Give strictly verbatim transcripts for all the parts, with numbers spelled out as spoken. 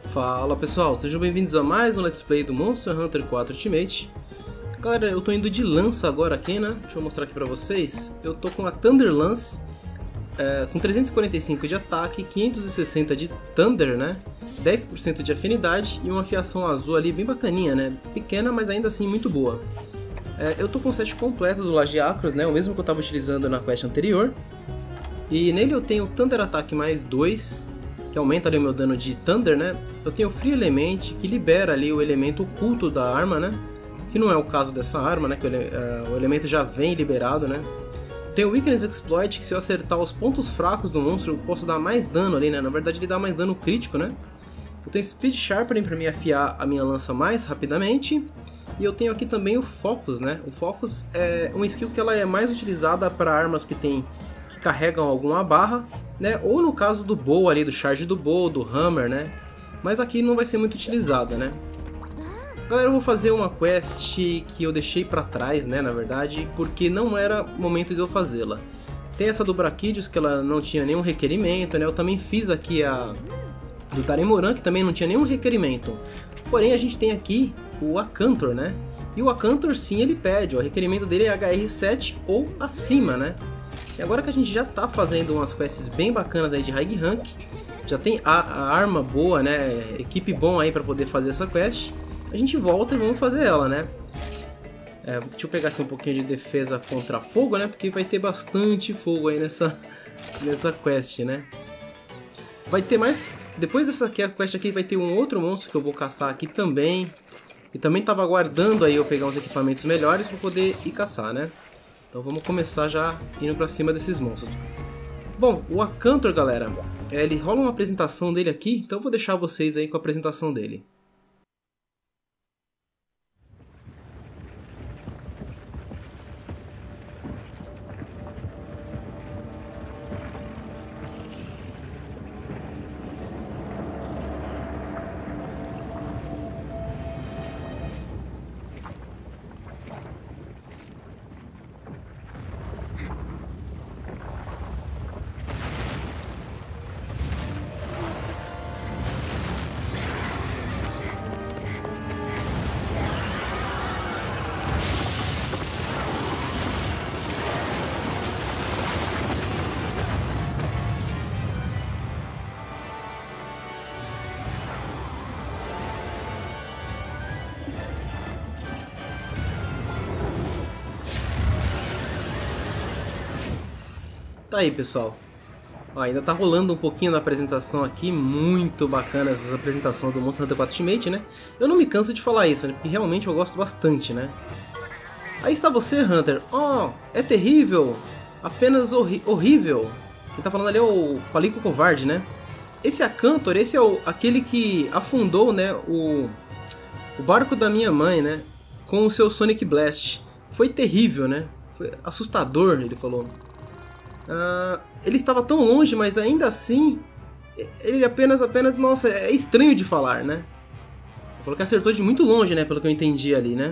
Fala pessoal, sejam bem-vindos a mais um Let's Play do Monster Hunter quatro Ultimate. Galera, eu tô indo de lança agora aqui, né? Deixa eu mostrar aqui pra vocês. Eu tô com a Thunder Lance, é, com trezentos e quarenta e cinco de ataque, quinhentos e sessenta de Thunder, né? dez por cento de afinidade e uma fiação azul ali bem bacaninha, né? Pequena, mas ainda assim muito boa. É, eu tô com o set completo do Lagiacros, né? O mesmo que eu tava utilizando na quest anterior. E nele eu tenho Thunder Ataque mais dois, que aumenta ali o meu dano de Thunder, né? Eu tenho Free Element, que libera ali o elemento oculto da arma, né? Que não é o caso dessa arma, né? Que o, ele uh, o elemento já vem liberado, né? Tenho Weakness Exploit, que se eu acertar os pontos fracos do monstro, eu posso dar mais dano ali, né? Na verdade ele dá mais dano crítico, né? Eu tenho Speed Sharpening para me afiar a minha lança mais rapidamente. E eu tenho aqui também o Focus, né? O Focus é uma skill que ela é mais utilizada para armas que tem... que carregam alguma barra, né? Ou no caso do bow ali, do charge do bow, do hammer, né? Mas aqui não vai ser muito utilizada, né? Galera, eu vou fazer uma quest que eu deixei pra trás, né, na verdade, porque não era momento de eu fazê-la. Tem essa do Brachydios, que ela não tinha nenhum requerimento, né? Eu também fiz aqui a do Taremoran, que também não tinha nenhum requerimento. Porém, a gente tem aqui o Acanthor, né? E o Acanthor, sim, ele pede, ó, o requerimento dele é H R sete ou acima, né? E agora que a gente já tá fazendo umas quests bem bacanas aí de High Rank, já tem a, a arma boa, né, equipe bom aí pra poder fazer essa quest, a gente volta e vamos fazer ela, né. É, deixa eu pegar aqui um pouquinho de defesa contra fogo, né, porque vai ter bastante fogo aí nessa, nessa quest, né. Vai ter mais, depois dessa quest aqui vai ter um outro monstro que eu vou caçar aqui também, e também tava aguardando aí eu pegar uns equipamentos melhores pra poder ir caçar, né. Então vamos começar já indo pra cima desses monstros. Bom, o Acanthor, galera, ele rola uma apresentação dele aqui, então eu vou deixar vocês aí com a apresentação dele. Tá aí, pessoal. Ó, ainda tá rolando um pouquinho da apresentação aqui, muito bacana essa apresentação do Monster Hunter quatro Ultimate, né? Eu não me canso de falar isso, né? Porque realmente eu gosto bastante, né? Aí está você, Hunter. Oh, é terrível. Apenas horri horrível. Ele tá falando ali é o Palico Covarde, né? Esse Acanthor, esse é o, aquele que afundou, né, o, o barco da minha mãe, né? Com o seu Sonic Blast. Foi terrível, né? Foi assustador, ele falou. Uh, ele estava tão longe, mas ainda assim, ele apenas, apenas, nossa, é estranho de falar, né? Ele falou que acertou de muito longe, né, pelo que eu entendi ali, né?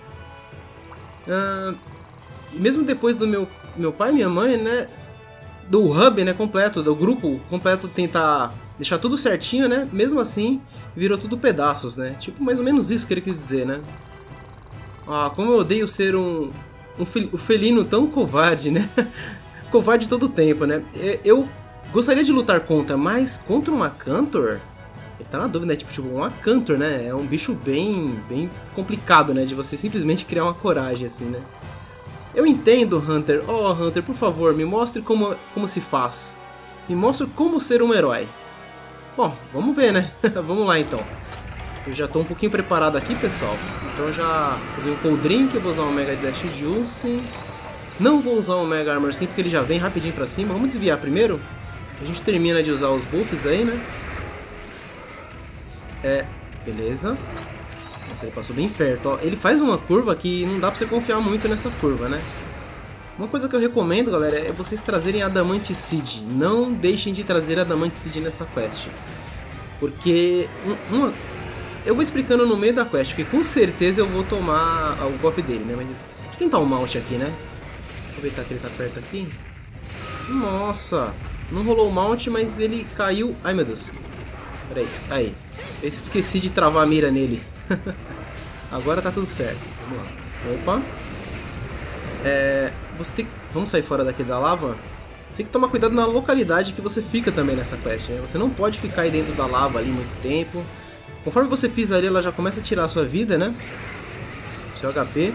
Uh, mesmo depois do meu, meu pai e minha mãe, né, do hub, né, completo, do grupo completo tentar deixar tudo certinho, né, mesmo assim, virou tudo pedaços, né? Tipo, mais ou menos isso que ele quis dizer, né? Ah, como eu odeio ser um, um, fel, um felino tão covarde, né? Covarde todo o tempo, né? Eu gostaria de lutar contra, mas contra um Acanthor? Ele tá na dúvida, né? Tipo, tipo, um Acanthor, né? É um bicho bem, bem complicado, né? De você simplesmente criar uma coragem, assim, né? Eu entendo, Hunter. Oh, Hunter, por favor, me mostre como, como se faz. Me mostre como ser um herói. Bom, vamos ver, né? Vamos lá, então. Eu já tô um pouquinho preparado aqui, pessoal. Então eu já usei o Cold Drink, eu vou usar o Mega Dash Juice. Não vou usar o Mega Armor Skin porque ele já vem rapidinho pra cima. Vamos desviar primeiro. A gente termina de usar os buffs aí, né? É, beleza. Nossa, ele passou bem perto, ó. Ele faz uma curva que não dá pra você confiar muito nessa curva, né? Uma coisa que eu recomendo, galera, é vocês trazerem Adamant Seed. Não deixem de trazer Adamant Seed nessa quest. Porque... Uma... Eu vou explicando no meio da quest, porque com certeza eu vou tomar o golpe dele, né? Mas... Deixa eu tentar o mount aqui, né? Aproveitar que ele tá perto aqui. Nossa! Não rolou o mount, mas ele caiu... Ai, meu Deus. Peraí. Aí. Eu esqueci de travar a mira nele. Agora tá tudo certo. Vamos lá. Opa. É, você tem... Vamos sair fora daqui da lava. Você tem que tomar cuidado na localidade que você fica também nessa quest, né? Você não pode ficar aí dentro da lava ali muito tempo. Conforme você pisa ali, ela já começa a tirar a sua vida, né? Seu H P.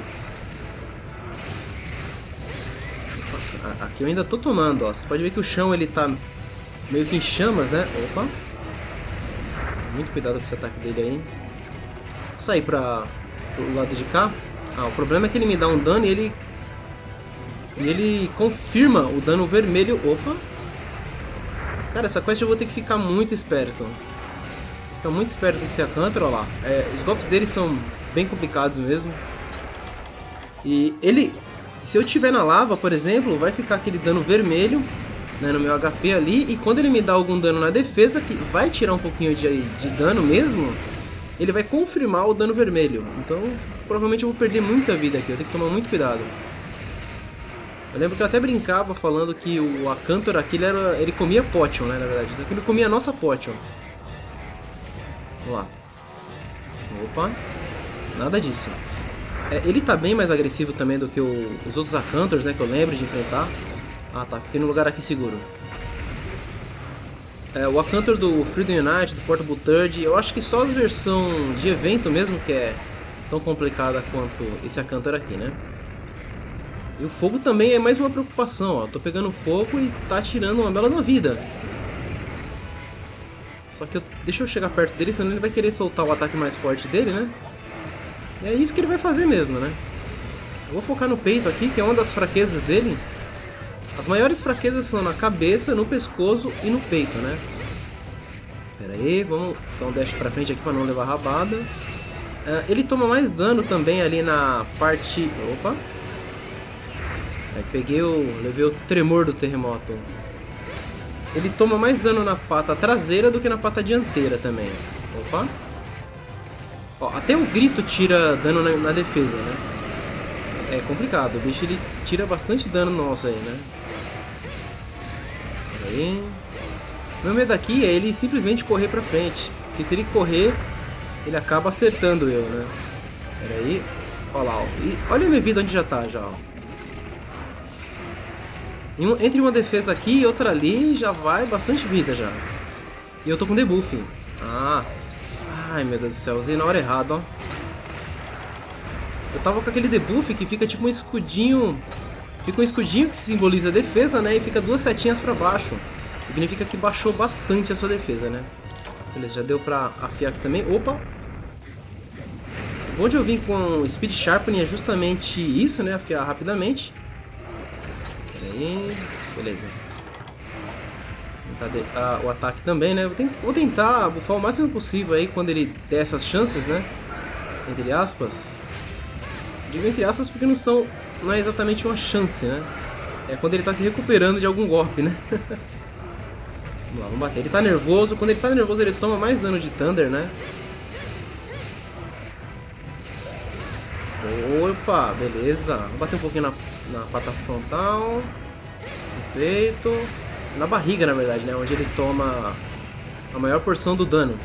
Aqui eu ainda tô tomando, ó. Você pode ver que o chão ele tá meio que em chamas, né? Opa. Muito cuidado com esse ataque dele aí. Vou sair pra pro lado de cá. Ah, o problema é que ele me dá um dano e ele... E ele confirma o dano vermelho. Opa. Cara, essa quest eu vou ter que ficar muito esperto. Ficar muito esperto com esse Acanther, ó lá. É, os golpes dele são bem complicados mesmo. E ele... Se eu estiver na lava, por exemplo, vai ficar aquele dano vermelho, né, no meu H P ali. E quando ele me dá algum dano na defesa, que vai tirar um pouquinho de, de dano mesmo, ele vai confirmar o dano vermelho. Então, provavelmente eu vou perder muita vida aqui. Eu tenho que tomar muito cuidado. Eu lembro que eu até brincava falando que o Acanther aqui, ele, era, ele comia Potion, né, na verdade. Isso aqui ele comia a nossa Potion. Vamos lá. Opa. Nada disso. É, ele tá bem mais agressivo também do que o, os outros Acanthers, né, que eu lembro de enfrentar. Ah, tá. Fiquei no lugar aqui seguro. É, o Acanther do Freedom Unite, do Portable Third, eu acho que só a versão de evento mesmo que é tão complicada quanto esse Acanther aqui, né? E o fogo também é mais uma preocupação, ó. Tô pegando fogo e tá tirando uma bela da vida. Só que eu... deixa eu chegar perto dele, senão ele vai querer soltar o ataque mais forte dele, né? E é isso que ele vai fazer mesmo, né? Eu vou focar no peito aqui, que é uma das fraquezas dele. As maiores fraquezas são na cabeça, no pescoço e no peito, né? Pera aí, vamos dar um dash pra frente aqui pra não levar rabada. Uh, ele toma mais dano também ali na parte... Opa! Aí peguei o... levei o tremor do terremoto. Ele toma mais dano na pata traseira do que na pata dianteira também. Opa! Ó, até o grito tira dano na, na defesa, né? É complicado, o bicho ele tira bastante dano nosso aí, né? Pera aí. Meu medo aqui é ele simplesmente correr pra frente. Porque se ele correr, ele acaba acertando eu, né? Pera aí. Olha lá, ó. E olha a minha vida onde já tá, já, ó. Entre uma defesa aqui e outra ali, já vai bastante vida já. E eu tô com debuff. Ah. Ai, meu Deus do céu, usei na hora errada, ó. Eu tava com aquele debuff que fica tipo um escudinho. Fica um escudinho que simboliza a defesa, né? E fica duas setinhas pra baixo. Significa que baixou bastante a sua defesa, né? Beleza, já deu pra afiar aqui também. Opa! Onde eu vim com Speed Sharpening é justamente isso, né? Afiar rapidamente. Aí, beleza. Vou tentar de, ah, o ataque também, né? Vou, tent, vou tentar buffar o máximo possível aí quando ele der essas chances, né? Entre aspas. Digo entre aspas porque não são, não é exatamente uma chance, né? É quando ele tá se recuperando de algum golpe, né? Vamos lá, vamos bater. Ele tá nervoso. Quando ele tá nervoso ele toma mais dano de Thunder, né? Opa, beleza. Vou bater um pouquinho na, na pata frontal, no peito, na barriga, na verdade, né? Onde ele toma a maior porção do dano.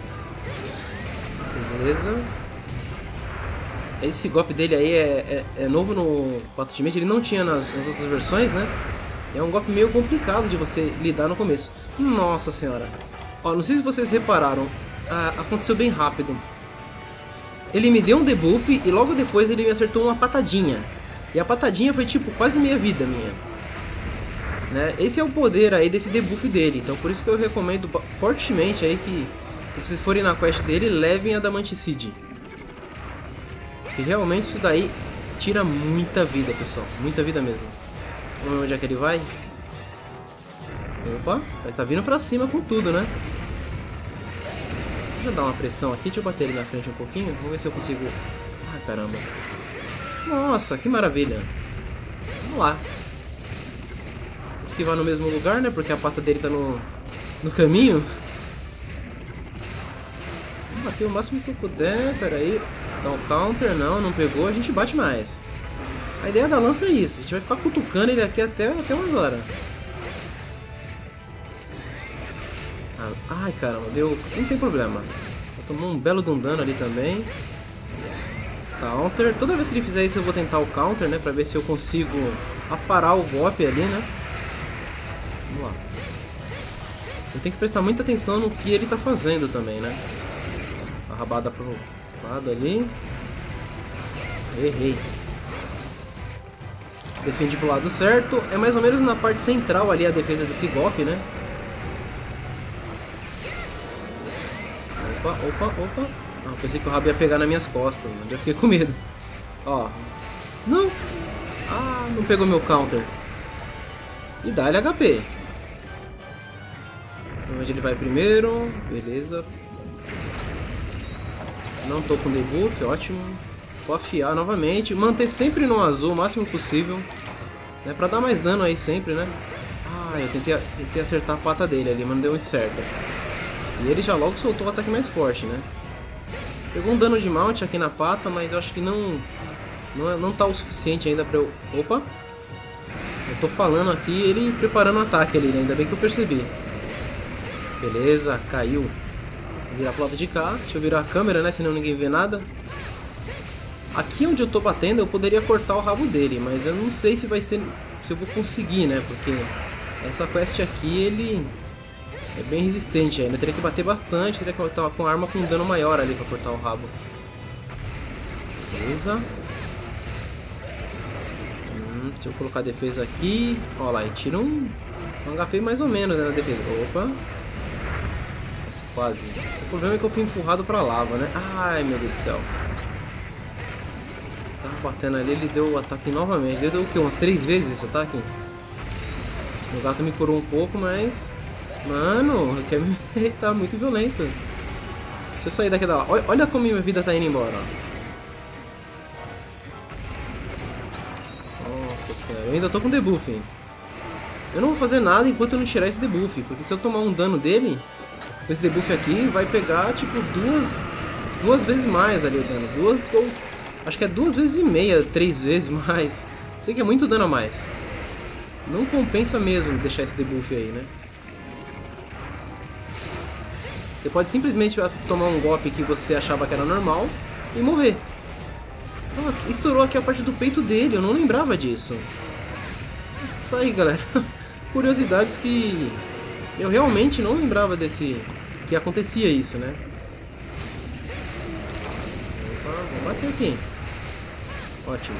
Beleza. Esse golpe dele aí é, é, é novo no Path Ultimate, ele não tinha nas, nas outras versões, né? É um golpe meio complicado de você lidar no começo. Nossa senhora. Ó, não sei se vocês repararam, ah, aconteceu bem rápido. Ele me deu um debuff e logo depois ele me acertou uma patadinha. E a patadinha foi tipo quase meia vida minha. Né? Esse é o poder aí desse debuff dele. Então por isso que eu recomendo fortemente aí que, se vocês forem na quest dele, levem a Adamanticide. Porque realmente isso daí tira muita vida, pessoal. Muita vida mesmo. Vamos ver onde é que ele vai. Opa, ele tá vindo pra cima com tudo, né? Deixa eu dar uma pressão aqui, deixa eu bater ele na frente um pouquinho. Vamos ver se eu consigo... Ai, caramba. Nossa, que maravilha. Vamos lá. Esquivar no mesmo lugar, né? Porque a pata dele tá no, no caminho. Vamos bater o máximo que eu puder. Pera aí. Dá um counter. Não, não pegou. A gente bate mais. A ideia da lança é isso. A gente vai ficar cutucando ele aqui até, até umas horas. Ai, caramba, deu... Não tem problema. Tomou um belo de um dano ali também. Counter. Toda vez que ele fizer isso eu vou tentar o counter, né? Pra ver se eu consigo aparar o golpe ali, né? Vamos lá. Eu tenho que prestar muita atenção no que ele tá fazendo também, né? A rabada pro lado ali. Errei. Defendi pro lado certo. É mais ou menos na parte central ali a defesa desse golpe, né? Opa, opa, opa. Ah, pensei que o rabo ia pegar nas minhas costas, mas eu fiquei com medo. Ó. Não! Ah, não pegou meu counter. E dá-lhe H P. Onde ele vai primeiro. Beleza. Não tô com debuff, ótimo. Vou afiar novamente. Manter sempre no azul o máximo possível. Né, pra dar mais dano aí sempre, né? Ah, eu tentei, tentei acertar a pata dele ali, mas não deu muito certo. E ele já logo soltou o ataque mais forte, né? Pegou um dano de mount aqui na pata, mas eu acho que não não, não tá o suficiente ainda pra eu... Opa! Eu tô falando aqui, ele preparando o ataque ali, né? Ainda bem que eu percebi. Beleza, caiu. Vou virar pro lado de cá. Deixa eu virar a câmera, né? Senão ninguém vê nada. Aqui onde eu tô batendo, eu poderia cortar o rabo dele, mas eu não sei se vai ser... se eu vou conseguir, né? Porque essa quest aqui, ele... é bem resistente ainda, eu teria que bater bastante, teria que estar com a arma com um dano maior ali pra cortar o rabo. Beleza. Hum, deixa eu colocar a defesa aqui. Olha lá, e tira um, um H P mais ou menos, né, na defesa. Opa. Essa quase. O problema é que eu fui empurrado pra lava, né? Ai, meu Deus do céu. Tava batendo ali, ele deu o ataque novamente. Ele deu o quê? Umas três vezes esse ataque? O gato me curou um pouco, mas... Mano, quer me... tá muito violento. Deixa eu sair daqui da lá. Olha, olha como minha vida tá indo embora. Nossa senhora, eu ainda tô com debuff, hein? Eu não vou fazer nada enquanto eu não tirar esse debuff. Porque se eu tomar um dano dele, com esse debuff aqui, vai pegar tipo duas Duas vezes mais ali o dano. Duas ou... acho que é duas vezes e meia, três vezes mais. Sei que é muito dano a mais. Não compensa mesmo deixar esse debuff aí, né? Você pode simplesmente tomar um golpe que você achava que era normal e morrer. Ah, estourou aqui a parte do peito dele, eu não lembrava disso. Tá aí, galera. Curiosidades que eu realmente não lembrava desse... que acontecia isso, né? Opa, vamos bater aqui. Ótimo.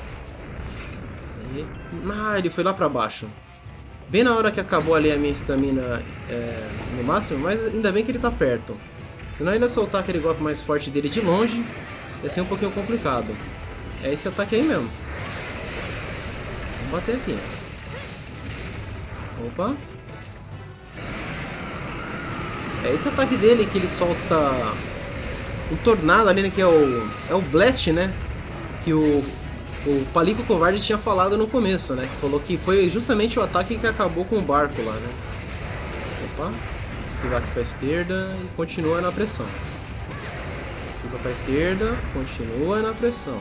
Aí. Ah, ele foi lá pra baixo. Bem na hora que acabou ali a minha estamina é, no máximo, mas ainda bem que ele tá perto. Senão ele ia soltar aquele golpe mais forte dele de longe, ia ser um pouquinho complicado. É esse ataque aí mesmo. Vamos bater aqui. Opa. É esse ataque dele que ele solta um tornado ali, né, que é o, é o Blast, né? Que o... o Palico Covarde tinha falado no começo, né? Que falou que foi justamente o ataque que acabou com o barco lá, né? Opa. Esquivar aqui pra esquerda e continua na pressão. Esquiva pra esquerda, continua na pressão.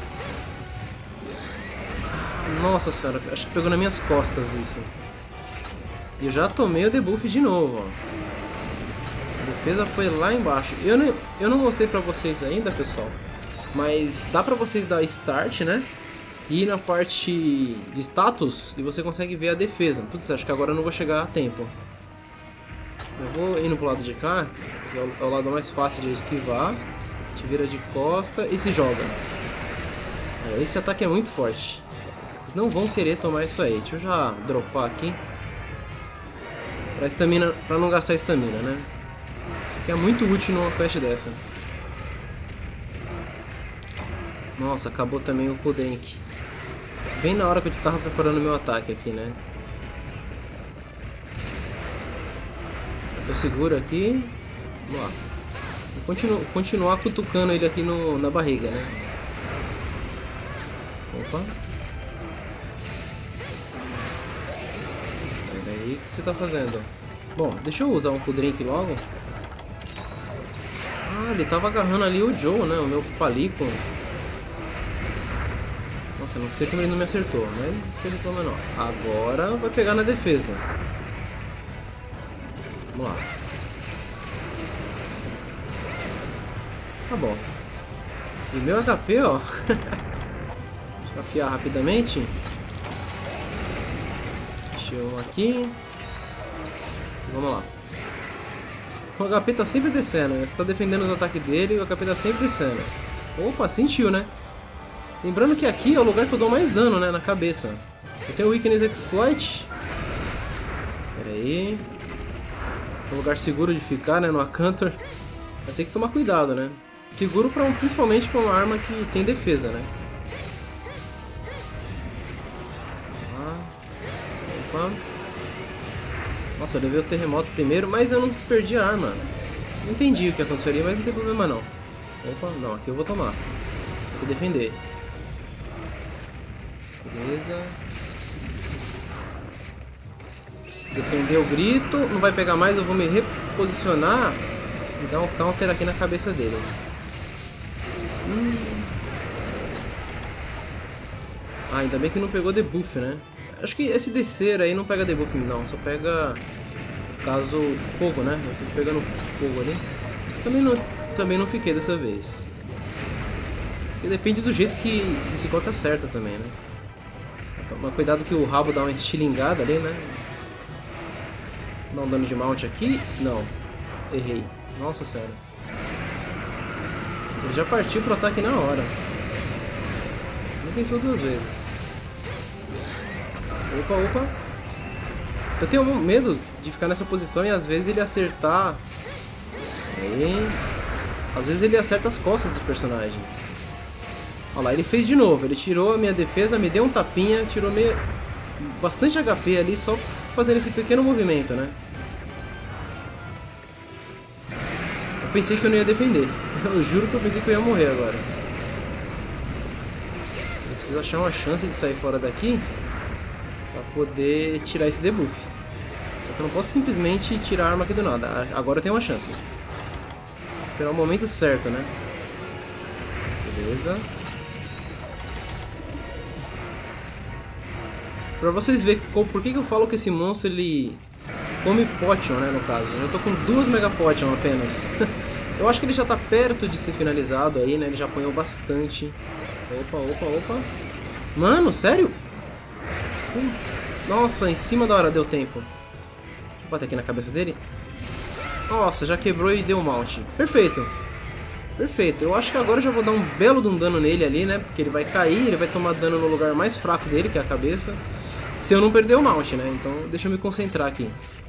Ah, nossa senhora, acho que pegou nas minhas costas isso. E eu já tomei o debuff de novo, ó. A defesa foi lá embaixo. Eu não, eu não mostrei pra vocês ainda, pessoal. Mas dá pra vocês dar start, né? E ir na parte de status e você consegue ver a defesa. Putz, acho que agora eu não vou chegar a tempo. Eu vou indo pro lado de cá, que é o, é o lado mais fácil de esquivar. Te vira de costa e se joga. Esse ataque é muito forte. Eles não vão querer tomar isso aí. Deixa eu já dropar aqui. Pra, estamina, pra não gastar estamina, né? Isso aqui é muito útil numa quest dessa. Nossa, acabou também o Podenk. Bem na hora que eu tava preparando o meu ataque aqui, né? Eu tô seguro aqui. Vamos lá. Vou continuo, continuar cutucando ele aqui no, na barriga, né? Opa. Peraí, o que você tá fazendo? Bom, deixa eu usar um Podenk logo. Ah, ele tava agarrando ali o Joe, né? O meu Palico. Nossa, não sei como ele não me acertou, mas não tem problema não. Agora vai pegar na defesa. Vamos lá. Tá bom. E meu H P, ó. Deixa eu afiar rapidamente. Deixa eu aqui. Vamos lá. O H P tá sempre descendo, né? Você tá defendendo os ataques dele e o H P tá sempre descendo. Opa, sentiu, né? Lembrando que aqui é o lugar que eu dou mais dano, né? Na cabeça. Eu tenho o Weakness Exploit. Pera aí. É um lugar seguro de ficar, né? No Acantor. Mas tem que tomar cuidado, né? Seguro pra um, principalmente pra uma arma que tem defesa, né? Opa. Nossa, eu levei o terremoto primeiro, mas eu não perdi a arma. Não entendi o que aconteceria, mas não tem problema não. Opa, não, aqui eu vou tomar. Vou defender. Beleza. Defender o grito. Não vai pegar mais, eu vou me reposicionar e dar um counter aqui na cabeça dele. Hum. Ah, ainda bem que não pegou debuff, né? Acho que esse descer aí não pega debuff não, só pega, no caso, fogo, né? Eu fico pegando fogo ali. Também não, também não fiquei dessa vez. E depende do jeito que esse corpo acerta também, né? Toma cuidado que o rabo dá uma estilingada ali, né? Dá um dano de mount aqui. Não, errei. Nossa senhora. Ele já partiu pro ataque na hora. Não pensou duas vezes. Opa, opa. Eu tenho medo de ficar nessa posição e às vezes ele acertar. Aí. Às vezes ele acerta as costas do personagem. Olha lá, ele fez de novo. Ele tirou a minha defesa, me deu um tapinha, tirou meio... bastante H P ali só fazendo esse pequeno movimento, né? Eu pensei que eu não ia defender. Eu juro que eu pensei que eu ia morrer agora. Eu preciso achar uma chance de sair fora daqui pra poder tirar esse debuff. Eu não posso simplesmente tirar a arma aqui do nada. Agora eu tenho uma chance. Vou esperar o momento certo, né? Beleza. Pra vocês verem por que, que eu falo que esse monstro ele come potion, né, no caso. Eu tô com duas mega potion apenas. Eu acho que ele já tá perto de ser finalizado aí, né? Ele já apanhou bastante. Opa, opa, opa. Mano, sério? Putz. Nossa, em cima da hora deu tempo. Deixa eu bater aqui na cabeça dele. Nossa, já quebrou e deu mount. Perfeito. Perfeito. Eu acho que agora eu já vou dar um belo de um dano nele ali, né? Porque ele vai cair, ele vai tomar dano no lugar mais fraco dele, que é a cabeça. Se eu não perder o mount, né? Então deixa eu me concentrar aqui.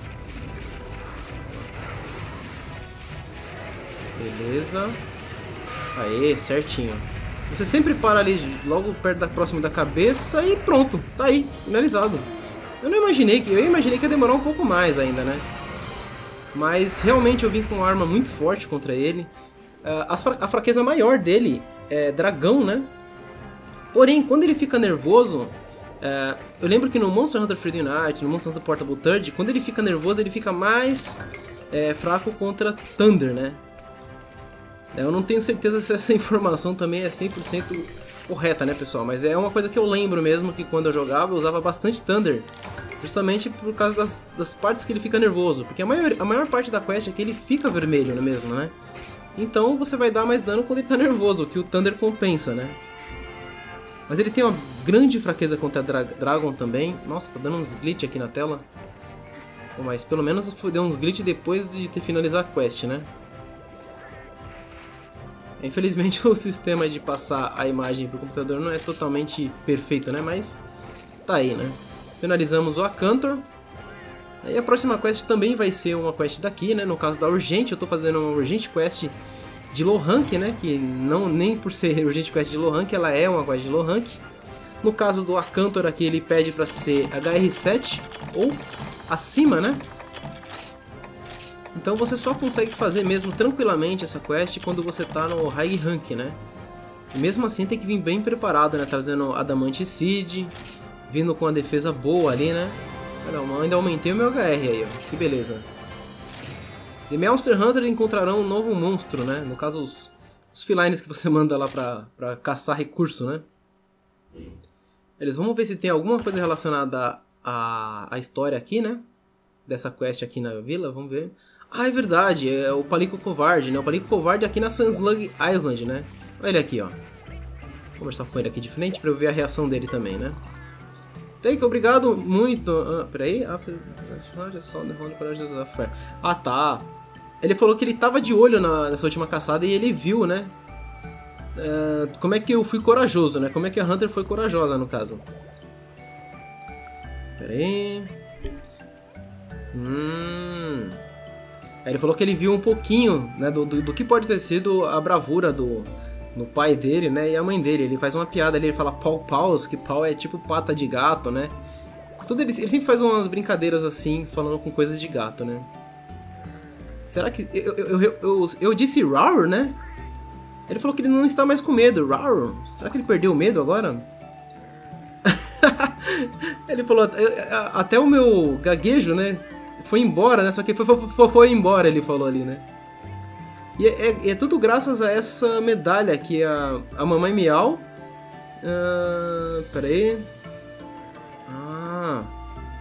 Beleza. Aê, certinho. Você sempre para ali logo perto da próxima da cabeça e pronto. Tá aí, finalizado. Eu não imaginei que... Eu imaginei que ia demorar um pouco mais ainda, né? Mas realmente eu vim com uma arma muito forte contra ele. A fraqueza maior dele é dragão, né? Porém, quando ele fica nervoso... É, eu lembro que no Monster Hunter Freedom Unite, no Monster Hunter Portable Third, quando ele fica nervoso, ele fica mais é, fraco contra Thunder, né? Eu não tenho certeza se essa informação também é cem por cento correta, né, pessoal? Mas é uma coisa que eu lembro mesmo, que quando eu jogava, eu usava bastante Thunder. Justamente por causa das, das partes que ele fica nervoso. Porque a maior, a maior parte da quest é que ele fica vermelho mesmo, né? Então você vai dar mais dano quando ele tá nervoso, que o Thunder compensa, né? Mas ele tem uma grande fraqueza contra a Dra Dragon também. Nossa, tá dando uns glitch aqui na tela. Pô, mas pelo menos deu uns glitch depois de ter finalizado a quest, né? Infelizmente o sistema de passar a imagem pro computador não é totalmente perfeito, né? Mas tá aí, né? Finalizamos o Acantor. E a próxima quest também vai ser uma quest daqui, né? No caso da Urgente, eu tô fazendo uma Urgente Quest de low rank, né? Que não, nem por ser Urgente Quest de low rank, ela é uma quest de low rank. No caso do Acantor aqui, ele pede pra ser H R sete ou acima, né? Então você só consegue fazer mesmo tranquilamente essa quest quando você tá no High Rank, né? E mesmo assim tem que vir bem preparado, né? Trazendo Adamante Seed, vindo com a defesa boa ali, né? Não, ainda aumentei o meu H R aí, ó. Que beleza. The Monster Hunter encontrarão um novo monstro, né? No caso, os, os felines que você manda lá pra, pra caçar recurso, né? Eles vamos ver se tem alguma coisa relacionada à, à história aqui, né? Dessa quest aqui na vila, vamos ver. Ah, é verdade, é o Palico Covarde, né? O Palico Covarde aqui na Sunslug Island, né? Olha ele aqui, ó. Vou conversar com ele aqui de frente pra eu ver a reação dele também, né? Take, obrigado muito. Ah, peraí. Ah, tá. Ele falou que ele tava de olho na, nessa última caçada e ele viu, né? Uh, como é que eu fui corajoso, né? Como é que a Hunter foi corajosa, no caso. Peraí. Hum... Aí ele falou que ele viu um pouquinho, né, do, do, do que pode ter sido a bravura do, do pai dele, né, e a mãe dele. Ele faz uma piada ali, ele fala pau paus, que pau é tipo pata de gato, né. Tudo ele, ele sempre faz umas brincadeiras assim, falando com coisas de gato, né. Será que... Eu, eu, eu, eu, eu disse Rawr, né? Ele falou que ele não está mais com medo. Rawr. Será que ele perdeu o medo agora? Ele falou, até o meu gaguejo, né? Foi embora, né? Só que foi, foi, foi, foi embora, ele falou ali, né? E é, é, é tudo graças a essa medalha aqui, a, a Mamãe Miau. Uh, pera aí. Ah.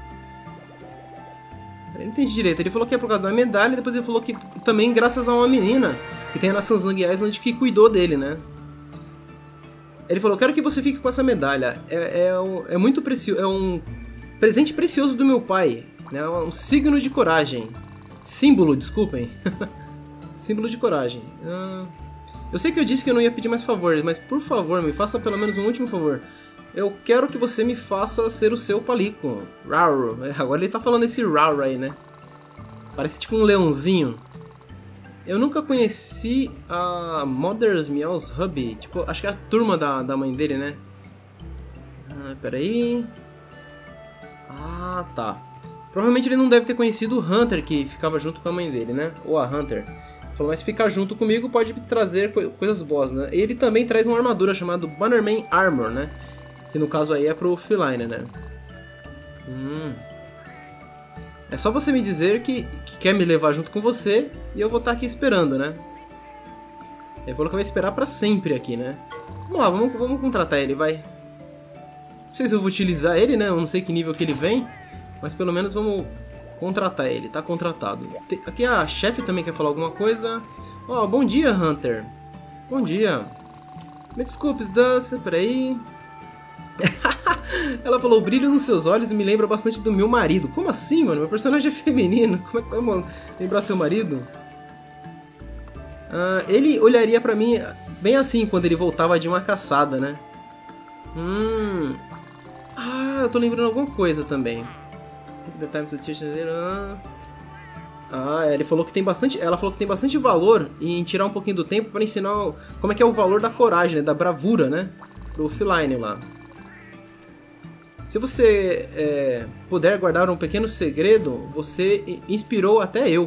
Eu não entendi direito. Ele falou que é por causa da medalha e depois ele falou que também graças a uma menina que tem na Sunslug Island que cuidou dele, né? Ele falou, quero que você fique com essa medalha. É, é, um, é muito precioso. É um presente precioso do meu pai. É um signo de coragem. Símbolo, desculpem. Símbolo de coragem. Uh, eu sei que eu disse que eu não ia pedir mais favores, mas por favor, me faça pelo menos um último favor. Eu quero que você me faça ser o seu Palico. Rawr. Agora ele tá falando esse Rawr aí, né? Parece tipo um leãozinho. Eu nunca conheci a Mother's Meow's Hubby. Tipo, acho que é a turma da, da mãe dele, né? Ah, peraí. Ah, tá. Provavelmente ele não deve ter conhecido o Hunter, que ficava junto com a mãe dele, né? Ou a Hunter. Ele falou, mas ficar junto comigo pode trazer co coisas boas, né? Ele também traz uma armadura chamada Bannerman Armor, né? Que no caso aí é pro Feline, né? Hum. É só você me dizer que, que quer me levar junto com você e eu vou estar aqui esperando, né? Ele falou que vai esperar pra sempre aqui, né? Vamos lá, vamos, vamos contratar ele, vai. Não sei se eu vou utilizar ele, né? Eu não sei que nível que ele vem. Mas pelo menos vamos contratar ele, tá contratado. Tem, aqui a chefe também quer falar alguma coisa. Ó, oh, bom dia, Hunter. Bom dia. Me desculpe, Dance, peraí. Ela falou, o brilho nos seus olhos me lembra bastante do meu marido. Como assim, mano? Meu personagem é feminino. Como é que vai lembrar seu marido? Ah, ele olharia pra mim bem assim quando ele voltava de uma caçada, né? Hum... Ah, eu tô lembrando alguma coisa também. The time to teach... Ah, ele falou que tem bastante, ela falou que tem bastante valor em tirar um pouquinho do tempo para ensinar como é que é o valor da coragem, né, da bravura, né, pro Feline lá. Se você é, puder guardar um pequeno segredo, você inspirou até eu.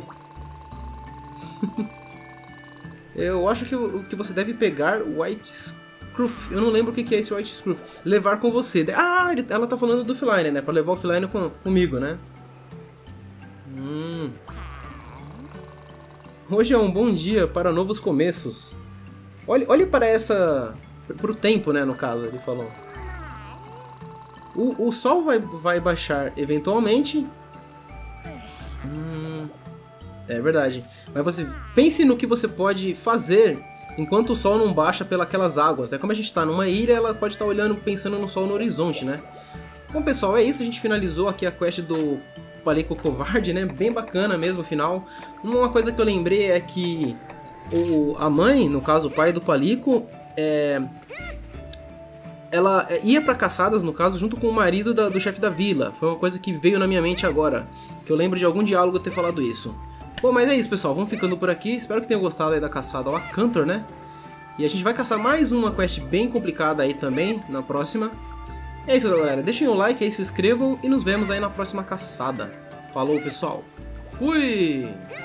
Eu acho que o que você deve pegar White Scruff, eu não lembro o que é esse White Scruff, levar com você. Ah, ela tá falando do Feline, né, para levar o Feline com, comigo, né. Hum. Hoje é um bom dia para novos começos. Olhe, olhe para essa... para o tempo, né, no caso, ele falou. O, o sol vai, vai baixar eventualmente. Hum, é verdade. Mas você pense no que você pode fazer enquanto o sol não baixa pelas águas, né? Como a gente está numa ilha, ela pode estar olhando, pensando no sol no horizonte, né? Bom, pessoal, é isso. A gente finalizou aqui a quest do Palico Covarde, né? Bem bacana mesmo o final. Uma coisa que eu lembrei é que o, a mãe, no caso o pai do Palico, é, ela ia para caçadas, no caso, junto com o marido da, do chefe da vila. Foi uma coisa que veio na minha mente agora, que eu lembro de algum diálogo ter falado isso. Bom, mas é isso, pessoal. Vamos ficando por aqui. Espero que tenham gostado aí da caçada ao Acantor, né? E a gente vai caçar mais uma quest bem complicada aí também, na próxima. É isso, galera. Deixem o like aí, se inscrevam e nos vemos aí na próxima caçada. Falou, pessoal. Fui!